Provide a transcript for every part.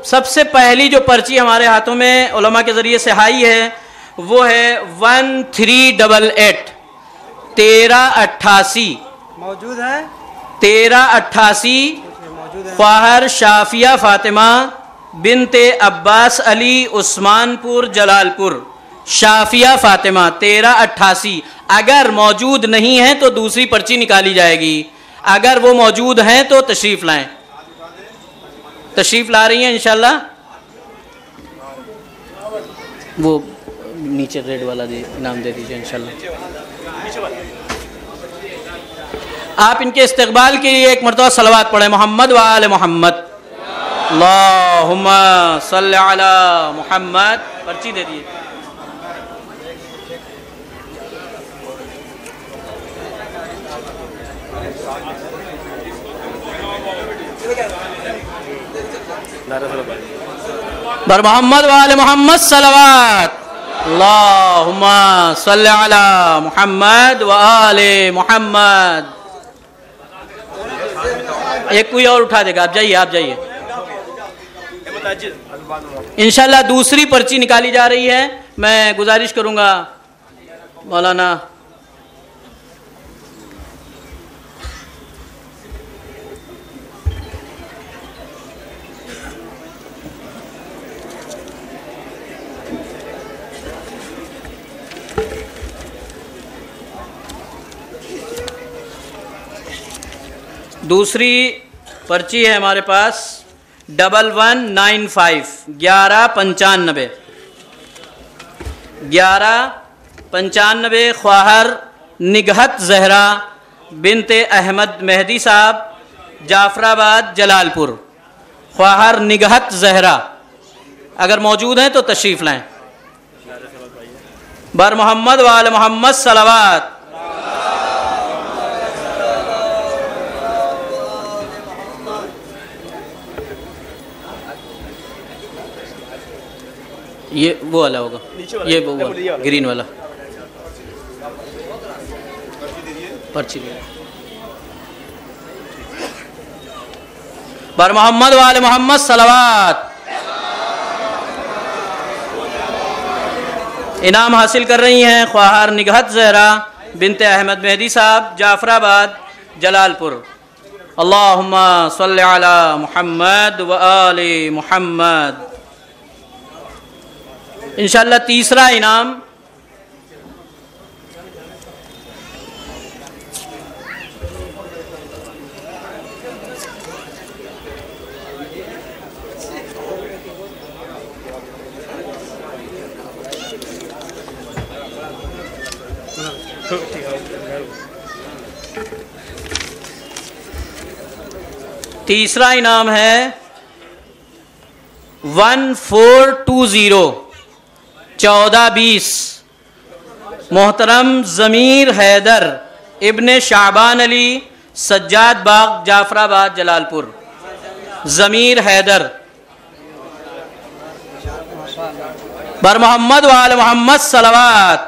सबसे पहली जो पर्ची हमारे हाथों में उलमा के ज़रिए से आई है वो है 1388 1388 मौजूद है। 1388 ख्वाहर शाफिया फातिमा बिनते अब्बास अली उस्मानपुर जलालपुर। शाफिया फातिमा 1388। अगर मौजूद नहीं है तो दूसरी पर्ची निकाली जाएगी, अगर वो मौजूद हैं तो तशरीफ़ लाएं। तशरीफ़ ला रही हैं इंशाल्लाह। वो नीचे रेड वाला इनाम दे दीजिए इंशाल्लाह। आप इनके इस्तकबाल के लिए एक मरतबा सलवात पढ़ें, मोहम्मद व आले मोहम्मद, अल्लाहुम्मा सल्ली अला मुहम्मद। पर्ची दे दिए। बर मोहम्मद व आले मोहम्मद सलवात, अल्लाहुम्मा सल्ली अला मुहम्मद व आले मुहम्मद। एक कोई और उठा देगा, आप जाइए, आप जाइए। इंशाल्लाह दूसरी पर्ची निकाली जा रही है। मैं गुजारिश करूंगा मौलाना दूसरी पर्ची है हमारे पास 1195 1195 1195 ख्वाहर निगहत जहरा बिनते अहमद मेहदी साहब जाफराबाद जलालपुर। ख्वाहर निगहत जहरा अगर मौजूद हैं तो तशरीफ़ लाएं। बर मोहम्मद व आले मोहम्मद सलवात। ये वो वाला होगा, ये वो ग्रीन वाला पर्ची दिया। बर मोहम्मद वाले मोहम्मद सलवात। इनाम हासिल कर रही हैं ख्वाहर निगहत जहरा बिनते अहमद मेहदी साहब जाफराबाद जलालपुर। अल्लाहुम्मा सल्ली अला मुहम्मद व आले मुहम्मद। इंशाल्लाह तीसरा इनाम तीसरा इनाम है 1420 1420 मोहतरम ज़मीर हैदर इब्ने शाबान अली सज्जाद बाग जाफराबाद जलालपुर। ज़मीर हैदर। बर मोहम्मद व आले मोहम्मद सलवात।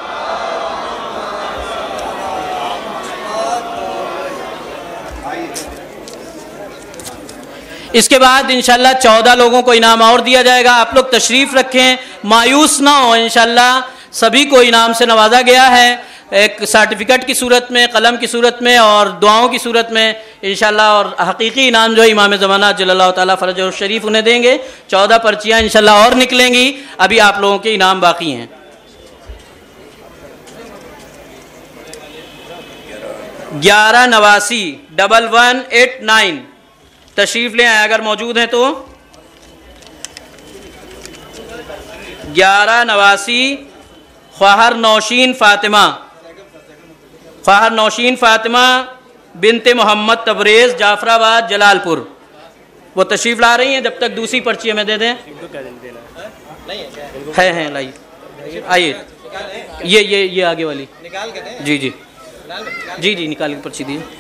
इसके बाद इंशाल्लाह 14 लोगों को इनाम और दिया जाएगा। आप लोग तशरीफ़ रखें, मायूस ना हो। इंशाल्लाह सभी को इनाम से नवाजा गया है, एक सर्टिफिकेट की सूरत में, कलम की सूरत में और दुआओं की सूरत में इंशाल्लाह। और हकीकी इनाम जो है इमाम ज़माना जल्लल्लाहु ताला फरजहु शरीफ उन्हें देंगे। 14 पर्चियाँ इंशाल्लाह और निकलेंगी। अभी आप लोगों के इनाम बाकी हैं। 1189 1189 तशरीफ़ ले आए अगर मौजूद हैं तो। 1189 ख्वाहर नौशीन फ़ातिमा, ख्वाहर नौशीन फ़ातिमा बिनते मोहम्मद तबरेज़ जाफराबाद जलालपुर। वो तशरीफ़ ला रही हैं। जब तक दूसरी पर्ची हमें दे दें। है लाइए, आइए। ये आगे वाली जी जी जी जी निकाल के पर्ची दी।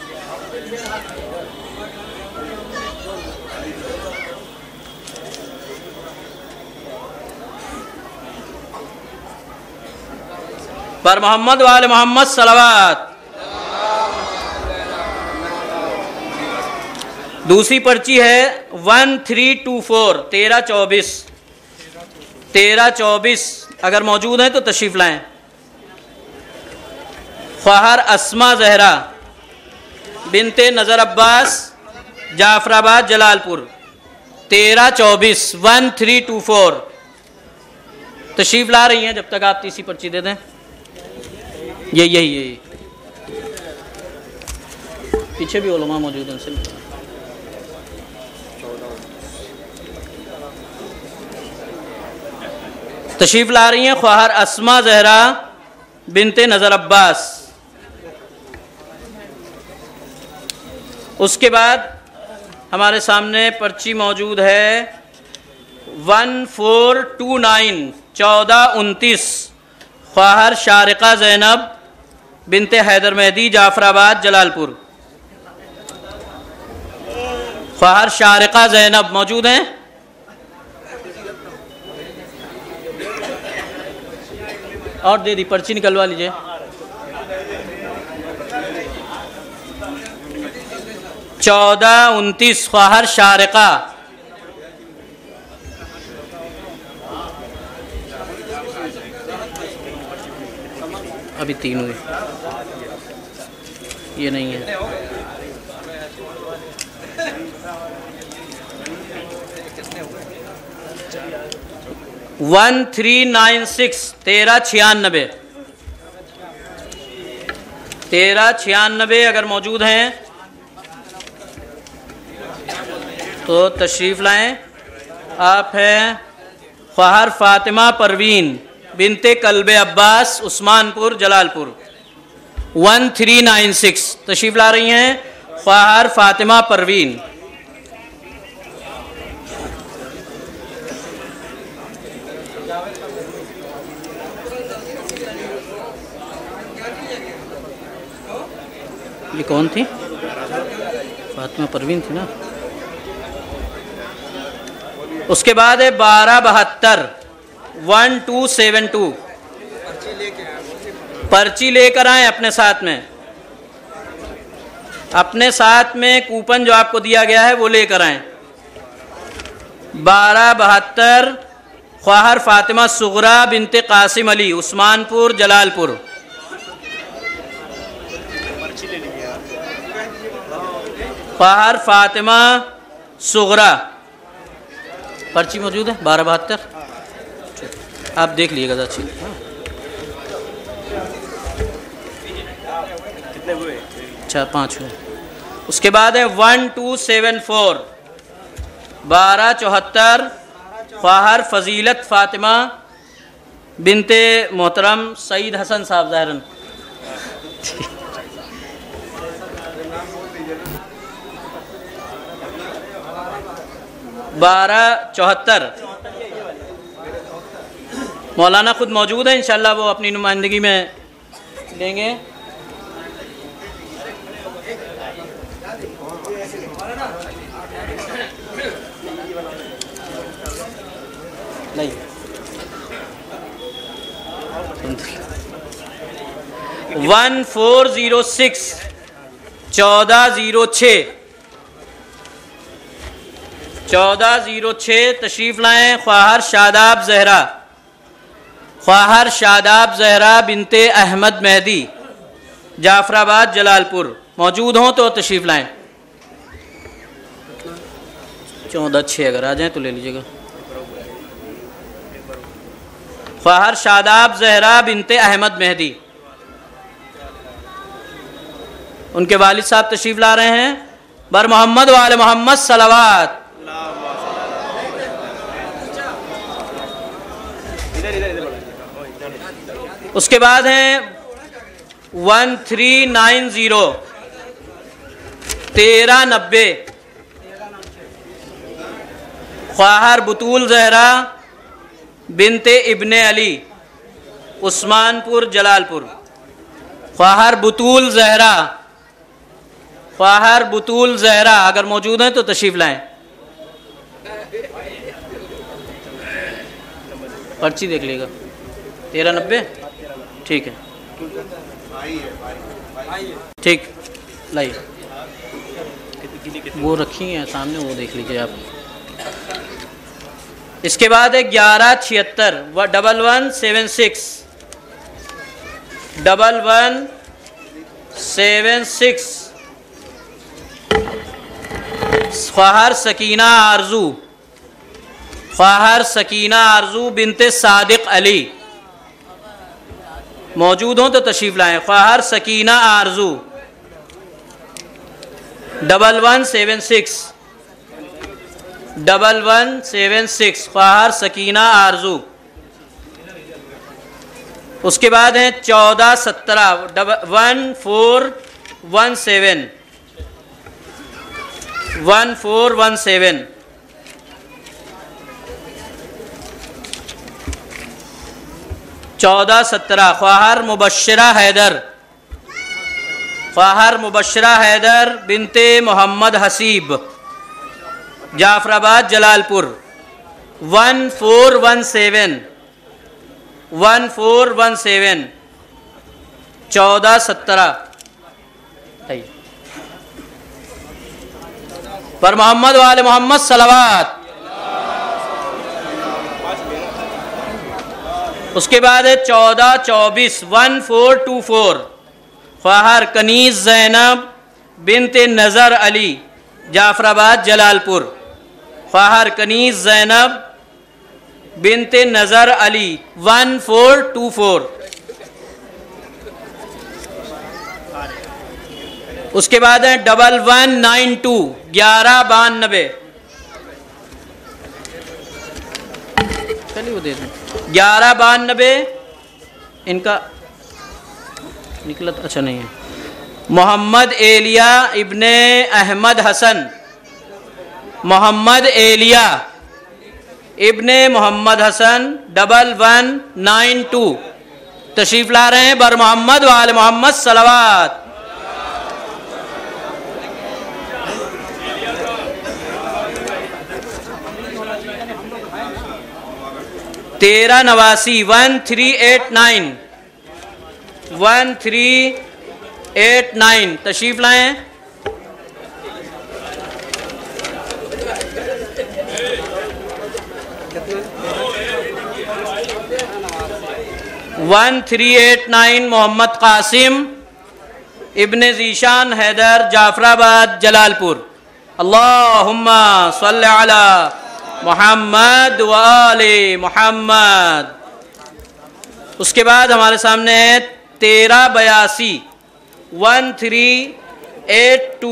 पर मोहम्मद वाले मोहम्मद सलवात। दूसरी पर्ची है 1324 1324 1324, अगर मौजूद हैं तो तशरीफ लाएं। ख्वाहर अस्मा जहरा बिनते नज़र अब्बास जाफराबाद जलालपुर 1324 1324 तशरीफ ला रही हैं। जब तक आप तीसरी पर्ची दे दें। यही पीछे भी उलमा मौजूद हैं उनसे। तशरीफ ला रही हैं ख्वाहर अस्मा जहरा बिनते नज़र अब्बास। उसके बाद हमारे सामने पर्ची मौजूद है 1429 1429 ख्वाहर शारिका ज़ैनब बिनते हैदर मेहदी जाफराबाद जलालपुर। ख्वाहर शारिका ज़ैनब मौजूद हैं? और दे दी पर्ची निकलवा लीजिए। चौदह 29 ख्वाहर शारिका। अभी 3 हुए, ये नहीं है। वन 1396 1396 अगर मौजूद हैं तो तशरीफ़ लाएं। आप हैं ख्वाहर फ़ातिमा परवीन बिनते कल्बे अब्बास उस्मानपुर जलालपुर 1396 तशरीफ़ ला रही हैं ख्वाहर फ़ातिमा परवीन। ये कौन थी? फातिमा परवीन थी ना। उसके बाद है 1272 1272 पर्ची लेकर आए अपने साथ में। अपने साथ में कूपन जो आपको दिया गया है वो लेकर आए। 1272 ख्वाहर फातिमा सुगरा बिनते कासिम अली उस्मानपुर जलालपुर। ख्वाहर फातिमा सुगरा पर्ची मौजूद है 1272। आप देख लीजिएगा अच्छी। अच्छा 5 हुए। उसके बाद है 1274 1274 ख्वाहर फजीलत फातिमा बिनते मोहतरम सईद हसन साहब ज़ाहिरन। 1274 मौलाना खुद मौजूद है, इंशाल्लाह वो अपनी नुमाइंदगी में देंगे। नहीं 1406 1406 तशरीफ़ लाएँ ख्वाहर शादाब ज़हरा। ख्वाहर शादाब ज़हरा बिनते अहमद मेहदी जाफराबाद जलालपुर। मौजूद हों तो तशरीफ़ लाएँ। 14-6 अगर आ जाएँ तो ले लीजिएगा। ख्वाहर शादाब ज़हरा बिनते अहमद मेहदी, उनके वालिद साहब तशरीफ़ ला रहे हैं। बर मोहम्मद वाले मोहम्मद सलावत। उसके बाद हैं 1390 1390 ख्वाहर बुतूल ज़हरा बिनते इब्ने अली उस्मानपुर जलालपुर। ख्वाहर बुतूल ज़हरा अगर मौजूद हैं तो तशरीफ़ लाएँ। पर्ची देख लेगा 1390 ठीक है। ठीक लाइए। वो रखी हैं सामने, वो देख लीजिए आप। इसके बाद है 1176 1176 1176 ख्वाहर सकीना आरजू, ख्वाहर सकीना आरजू बिनते सादिक अली। मौजूद हों तो तशरीफ लाएं। ख्वाहर सकीना आरजू 1176 1176 ख्वाहर सकीना आरजू। उसके बाद है 1417 1417 1417 1417 ख्वाहर मुबश्शिरा हैदर, ख्वाहर मुबश्शिरा हैदर बिनते मोहम्मद हसीब जाफराबाद जलालपुर 1417 1417 1417 पर मोहम्मद वाले मोहम्मद सलावत। उसके बाद है 1424 1424 ख्वाहर कनीज ज़ैनब बिनते नज़र अली जाफराबाद जलालपुर, ख्वाहर कनीज ज़ैनब बिनते नज़र अली 1424। उसके बाद है 1192 1192 चलिए वो दे दें 1192 इनका निकला, अच्छा नहीं है। मोहम्मद एलिया इब्ने अहमद हसन, मोहम्मद एलिया इब्ने मोहम्मद हसन 1192 तशरीफ ला रहे हैं बर मोहम्मद वाले मोहम्मद सलावत। तेरह नवासी 1389 1389 तशरीफ लाएं। वन 1389 मोहम्मद कासिम इब्ने ज़ीशान हैदर जाफराबाद जलालपुर। अल्लाहुम्मा सल्ली अला मोहम्मद व आले मोहम्मद। उसके बाद हमारे सामने है 1382 1382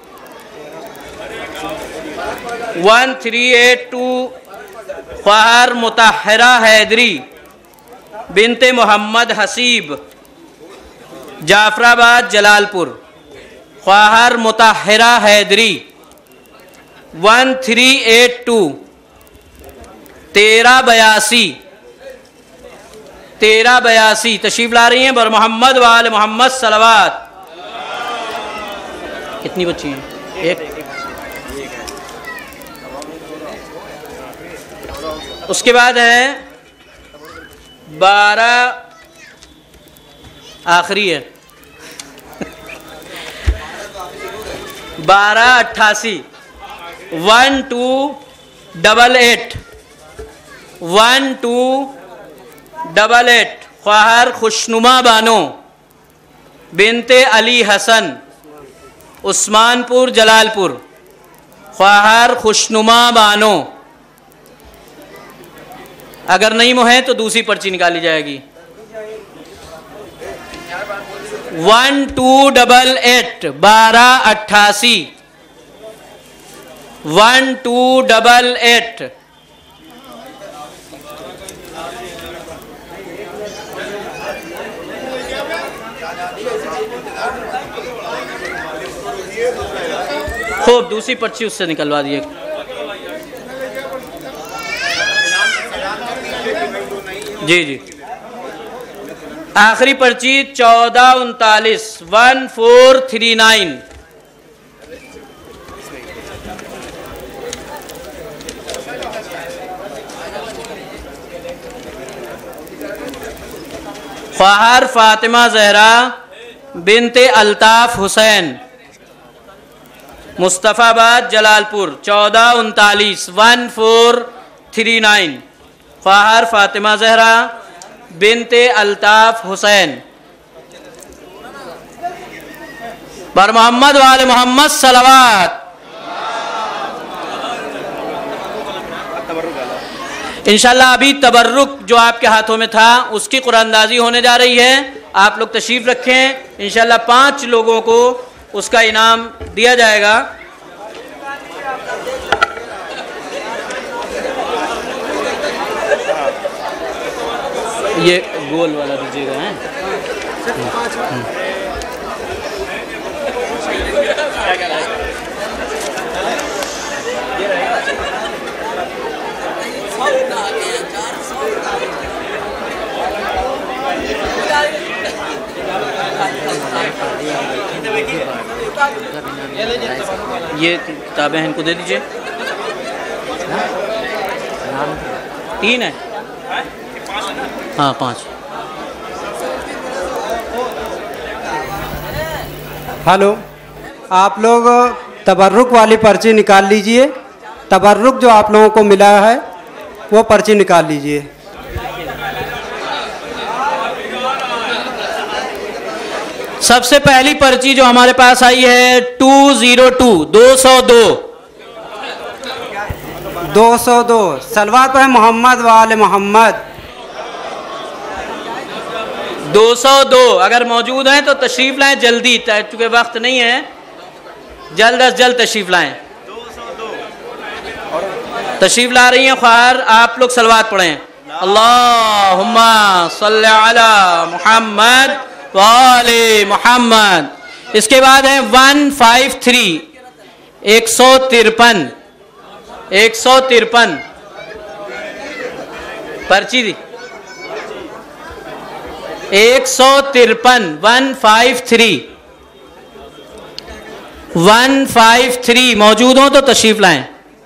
1382 ख्वाहर मुताहिरा हैदरी बिनते मोहम्मद हसीब जाफराबाद जलालपुर, ख्वाहर मुताहिरा हैदरी 1382 1382 तशरीफ ला रही हैं बर मोहम्मद वाले मोहम्मद सलावत। कितनी बच्ची हैं? एक। उसके बाद है 12 आखिरी है 1288 1288 1288 ख्वाहर खुशनुमा बानो बिनते अली हसन उस्मानपुर जलालपुर, ख्वाहर खुशनुमा बानो। अगर नहीं मोहे तो दूसरी पर्ची निकाली जाएगी। 1288 1288 1288 खूब दूसरी पर्ची उससे निकलवा दिए। जी जी आखिरी पर्ची 1439 1439 ख्वाहर फातिमा जहरा बिनते अल्ताफ हुसैन मुस्तफ़ाबाद जलालपुर 1439 1439 फ़ाहर फ़ातिमा ज़हरा बिनते अल्ताफ़ हुसैन बर मोहम्मद वाले मोहम्मद सलवात। इंशाल्लाह अभी तबर्रुक जो आपके हाथों में था उसकी कुरानंदाज़ी होने जा रही है। आप लोग तशरीफ़ रखें। इंशाल्लाह 5 लोगों को उसका इनाम दिया जाएगा। ये गोल वाला दीजिएगा हैं। ये किताबें हैं, इनको दे दीजिए। 3 है, हाँ 5। हेलो, आप लोग तबर्रुक वाली पर्ची निकाल लीजिए। तबर्रुक जो आप लोगों को मिला है वो पर्ची निकाल लीजिए। सबसे पहली पर्ची जो हमारे पास आई है 202 202 सलवार पर है मोहम्मद वाले मोहम्मद 202। अगर मौजूद हैं तो तशरीफ़ लाएं जल्दी, चूँकि वक्त नहीं है, जल्द अज जल्द तशरीफ़ लाएं। तशरीफ़ ला रही हैं ख्वार, आप लोग सलवात पढ़ें। अल्लाहुम्मा सल्ली अला मुहम्मद वाले मोहम्मद। इसके बाद है 153 153 पर्ची दी 153 153 मौजूद हो तो तशरीफ लाएं।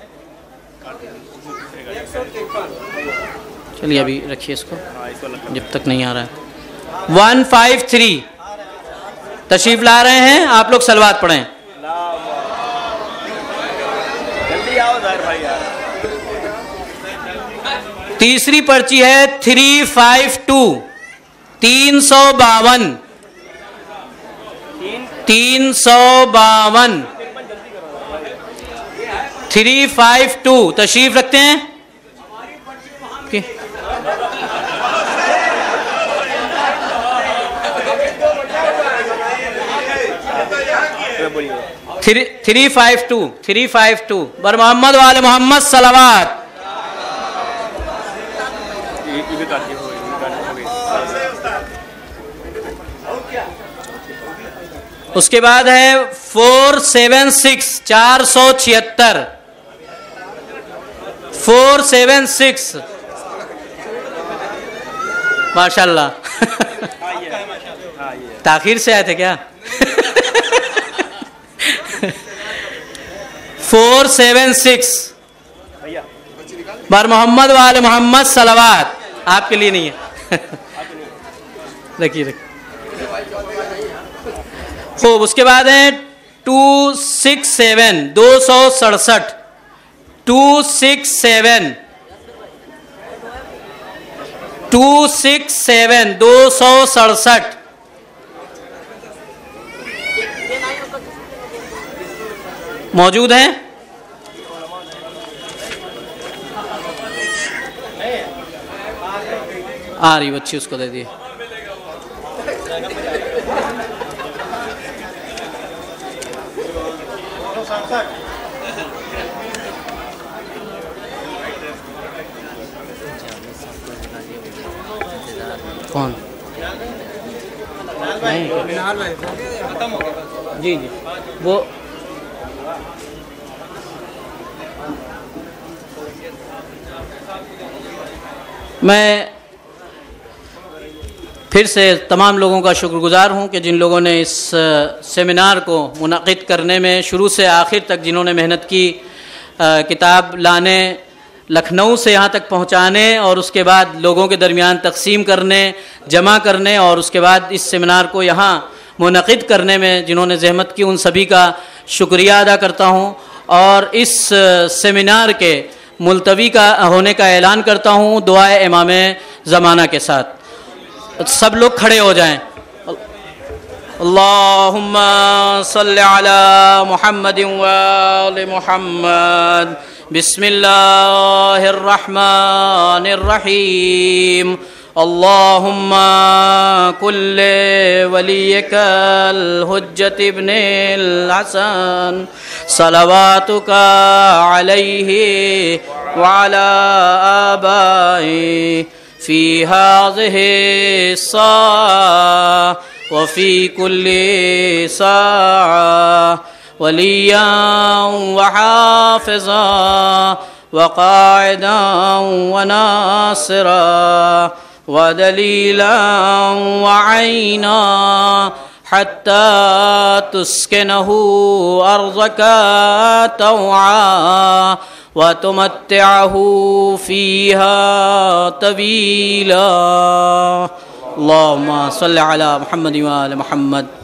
चलिए अभी रखिए इसको जब तक नहीं आ रहा है। 153 तशरीफ ला रहे हैं, आप लोग सलवात पढ़ें। जल्दी आओ भाई यार। तीसरी पर्ची है 352 352 352 तशरीफ रखते हैं। थ्री फाइव टू बर मोहम्मद वाले मोहम्मद सलावत। उसके बाद है 476 476 476 माशाल्लाह। ताखिर से आए थे क्या? 476 बार मोहम्मद वाले मोहम्मद सलावत। आपके लिए नहीं है। रखिए खूब। उसके बाद है 267 267 267 267 267 मौजूद हैं। आ रही बच्ची, उसको दे दिए। कौन? नहीं जी जी वो मैं फिर से तमाम लोगों का शुक्रगुज़ार हूँ कि जिन लोगों ने इस सेमिनार को मुनक़िद करने में शुरू से आखिर तक जिन्होंने मेहनत की, किताब लाने, लखनऊ से यहाँ तक पहुँचाने और उसके बाद लोगों के दरमियान तकसीम करने, जमा करने और उसके बाद इस सेमिनार को यहाँ मुनक़िद करने में जिन्होंने ज़हमत की, उन सभी का शुक्रिया अदा करता हूँ। और इस सेमिनार के मुलतवी का होने का ऐलान करता हूँ दुआए इमाम ज़माना के साथ। सब लोग खड़े हो जाएं। अल्लाहुम्मा सल्लि अला मुहम्मदिन व आलि मुहम्मद। बिस्मिल्लाहिर रहमानिर रहीम। अल्लाहुम्मा कुल्ले वलियकल हुज्जत इब्निल हसन सलवातुका अलैहि व अला आबाई फ़ी हाज़िहि स्साअ व फ़ी कुल्ली साअ वलिय्यन व हाफ़िज़न व क़ाइदन व नासिरा व दलीलन व ऐना हत्ता तुस्किनहु अर्ज़का तौआ व तुमत्तिअहु फ़ीहा तवीला। अल्लाहुम्मा सल्लि अला मुहम्मद व आलि मुहम्मद।